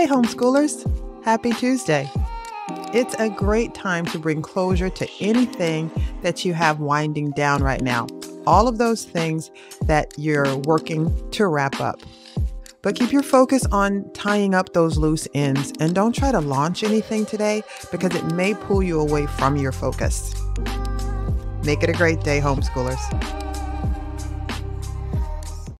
Hey, homeschoolers. Happy Tuesday. It's a great time to bring closure to anything that you have winding down right now. All of those things that you're working to wrap up. But keep your focus on tying up those loose ends and don't try to launch anything today because it may pull you away from your focus. Make it a great day, homeschoolers.